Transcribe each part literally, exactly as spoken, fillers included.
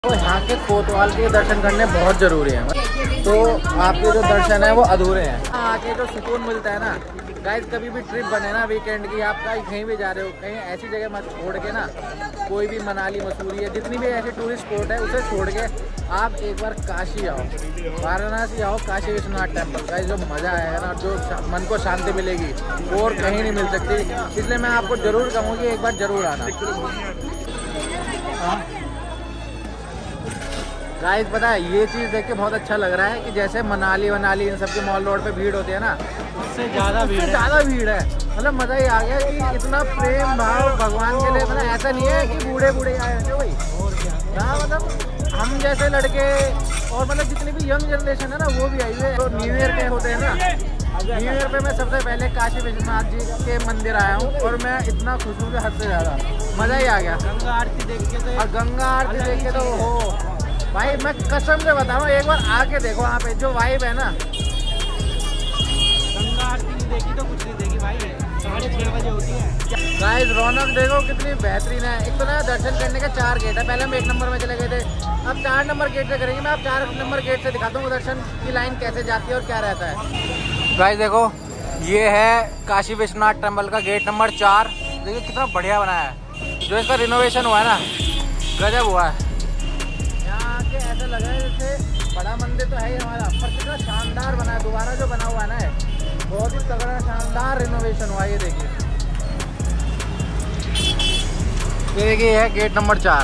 तो यहाँ के कोतवाल के दर्शन करने बहुत ज़रूरी है, तो आपके जो दर्शन है वो अधूरे हैं। आके जो सुकून मिलता है ना गाइस, कभी भी ट्रिप बने ना वीकेंड की, आप कहीं भी जा रहे हो, कहीं ऐसी जगह मत छोड़ के ना, कोई भी मनाली मसूरी है, जितनी भी ऐसे टूरिस्ट स्पॉट है उसे छोड़ के आप एक बार काशी आओ, वाराणसी आओ, काशी विश्वनाथ टेम्पल। गाइस जो मज़ा आएगा ना, जो मन को शांति मिलेगी वो और कहीं नहीं मिल सकती, इसलिए मैं आपको ज़रूर कहूँगी एक बार ज़रूर आना। गाइस पता है ये चीज़ देख के बहुत अच्छा लग रहा है कि जैसे मनाली वनाली इन सब के मॉल रोड पे भीड़ होती है ना, उससे ज़्यादा भीड़ ज़्यादा भीड़ है। मतलब मज़ा ही आ गया कि इतना प्रेम भाव भगवान के लिए। मतलब ऐसा नहीं है कि बूढ़े बूढ़े आए हैं भाई, और क्या हाँ, मतलब हम जैसे लड़के और मतलब जितनी भी यंग जनरेशन है ना वो भी आई हुई है। तो न्यू ईयर पे होते हैं ना, न्यू ईयर पे मैं सबसे पहले काशी विश्वनाथ जी के मंदिर आया हूँ और मैं इतना खुश हूँ कि हद से ज़्यादा मज़ा ही आ गया। गंगा आरती देख के तो, और गंगा आरती देख के तो हो भाई, मैं कसम से बताऊँ एक बार आके देखो वहाँ पे जो वाइब है ना। गंगा आरती नहीं देखी तो कुछ नहीं देखी भाई, साढ़े छः बजे होती है। गाइस रौनक देखो कितनी बेहतरीन है। एक तो ना दर्शन करने के चार गेट है, पहले हम एक नंबर में चले गए थे, अब चार नंबर गेट से करेंगे। मैं आप चार नंबर गेट से दिखाता हूँ दर्शन की लाइन कैसे जाती है और क्या रहता है। गाइस देखो ये है काशी विश्वनाथ टेम्पल का गेट नंबर चार। देखिए कितना बढ़िया बनाया है, जो इसका रिनोवेशन हुआ है ना गजब हुआ है। ऐसा लगा है जैसे बड़ा मंदिर तो है ही हमारा, पर कितना शानदार बना है। दोबारा जो बना हुआ है ना बहुत ही तगड़ा शानदार रिनोवेशन हुआ है। ये देखिए, ये देखिए है गेट नंबर चार।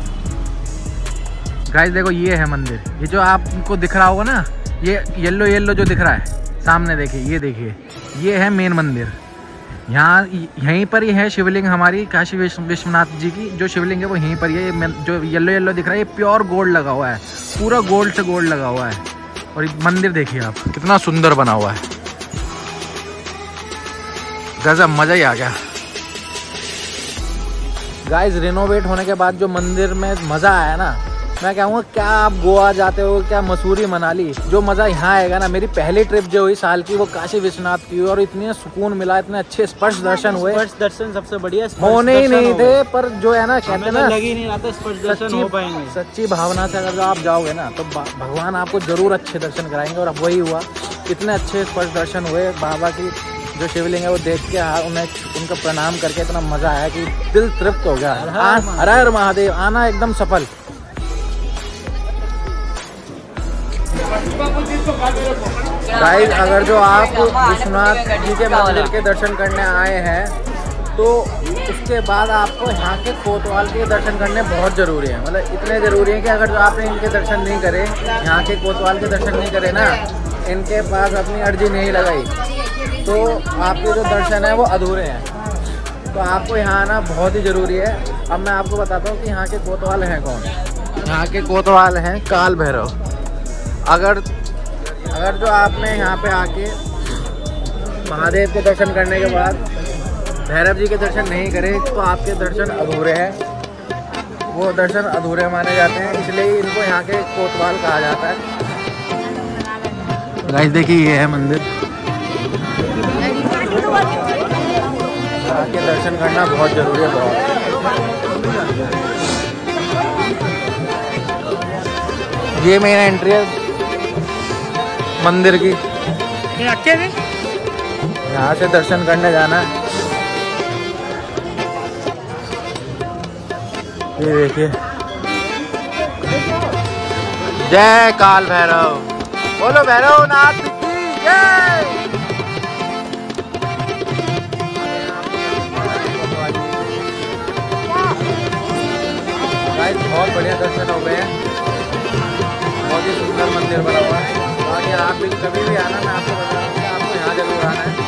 गाइस देखो ये है मंदिर, ये जो आपको दिख रहा होगा ना, ये येलो येलो जो दिख रहा है सामने, देखिए ये देखिए ये है मेन मंदिर। यहाँ यहीं पर ही है शिवलिंग हमारी काशी विश्वनाथ जी की, जो शिवलिंग है वो यहीं पर ही है। ये जो येलो येलो दिख रहा है ये प्योर गोल्ड लगा हुआ है, पूरा गोल्ड से गोल्ड लगा हुआ है। और ये मंदिर देखिए आप कितना सुंदर बना हुआ है, गजब मज़ा ही आ गया। गाइस रिनोवेट होने के बाद जो मंदिर में मज़ा आया ना, मैं कहूँगा क्या आप गोवा जाते हो, क्या मसूरी मनाली, जो मज़ा यहाँ आएगा ना। मेरी पहली ट्रिप जो हुई साल की वो काशी विश्वनाथ की हुई और इतने सुकून मिला, इतने अच्छे स्पर्श दर्शन हुए। स्पर्श दर्शन सबसे बढ़िया होने ही नहीं थे, पर जो है ना कहते हैं ना, लग ही नहीं रहा था स्पर्श दर्शन हो पाएंगे। सच्ची भावना से अगर आप जाओगे ना तो भगवान आपको जरूर अच्छे दर्शन कराएंगे। और अब वही हुआ, इतने अच्छे स्पर्श दर्शन हुए। बाबा की जो शिवलिंग है वो देख के उन्हें उनका प्रणाम करके इतना मज़ा आया कि दिल तृप्त हो गया। हर हर महादेव, आना एकदम सफल। गाइस अगर जो आप विश्वनाथ जी के मंदिर के दर्शन करने आए हैं तो उसके बाद आपको यहाँ के कोतवाल के दर्शन करने बहुत ज़रूरी है। मतलब इतने ज़रूरी है कि अगर जो आपने इनके दर्शन नहीं करे, यहाँ के कोतवाल के दर्शन नहीं करे ना, इनके पास अपनी अर्जी नहीं लगाई, तो आपके जो दर्शन है वो अधूरे हैं। तो आपको यहाँ आना बहुत ही ज़रूरी है। अब मैं आपको बताता हूँ कि यहाँ के कोतवाल हैं कौन। यहाँ के कोतवाल हैं काल भैरव। अगर अगर जो आपने यहाँ पे आके महादेव के दर्शन करने के बाद भैरव जी के दर्शन नहीं करे तो आपके दर्शन अधूरे हैं। वो दर्शन अधूरे माने जाते हैं, इसलिए इनको यहाँ के कोतवाल कहा जाता है। गाइस देखिए ये है मंदिर, यहाँ के दर्शन करना बहुत जरूरी है। बहुत ये मेन एंट्री है मंदिर की, यहाँ से दर्शन करने जाना है। ये देखिए, जय काल भैरव, बोलो भैरव नाथ की जय। गाइस बहुत बढ़िया दर्शन हो गए हैं, बहुत ही सुंदर मंदिर बना हुआ है। बाकी आप भी कभी भी आना, मैं आपको बता रहा हूँ कि आपको यहाँ जरूर आना है।